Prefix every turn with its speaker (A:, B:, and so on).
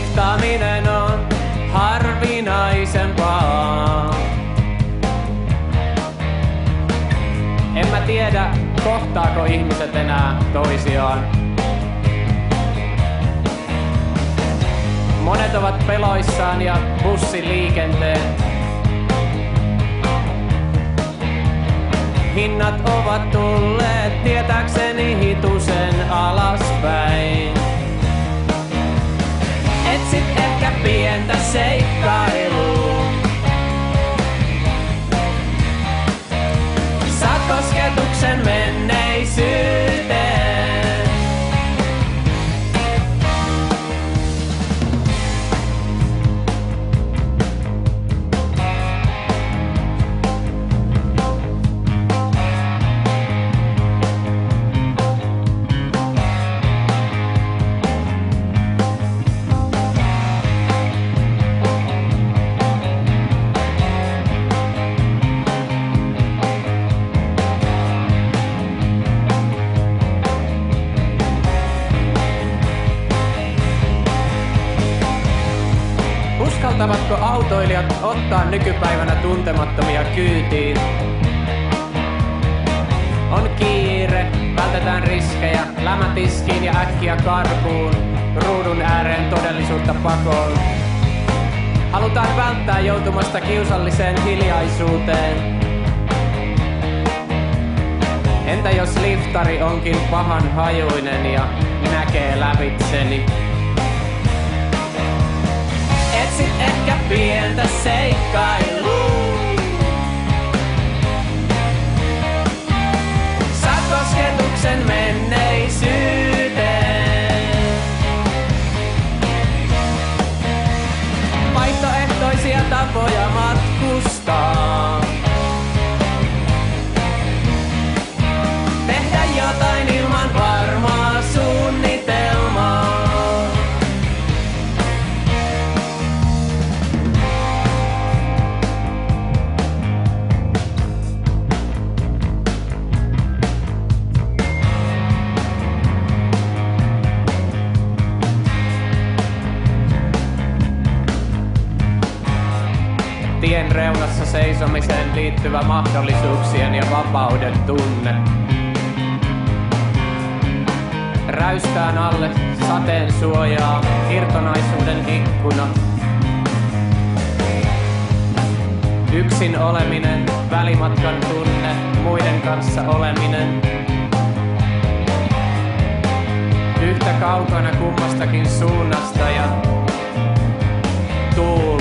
A: Kohtaaminen on harvinaisempaa. En mä tiedä, kohtaako ihmiset enää toisiaan. Monet ovat peloissaan ja bussiliikenteen hinnat ovat tulleet tietääkseni hitusen alaspäin. Etsit ehkä pientä seikkailua. Saat kosketuksen menneisyyteen. Uskaltavatko autoilijat ottaa nykypäivänä tuntemattomia kyytiin? On kiire, vältetään riskejä, lämätiskiin ja äkkiä karkuun, ruudun ääreen todellisuutta pakoon. Halutaan välttää joutumasta kiusalliseen hiljaisuuteen. Entä jos liftari onkin pahan hajuinen ja näkee lävitseni? Etsit ehkä pientä seikkailua. Saat kosketuksen menneisyyteen. Vaihtoehtoisia tapoja matkustaa. Tehdä jotain ilman varmaa suunnitelmaa. Tien reunassa seisomiseen liittyvä mahdollisuuksien ja vapauden tunne. Räystään alle sateen suojaa, irtonaisuuden ikkuna. Yksin oleminen, välimatkan tunne, muiden kanssa oleminen. Yhtä kaukana kummastakin suunnasta ja tuuli.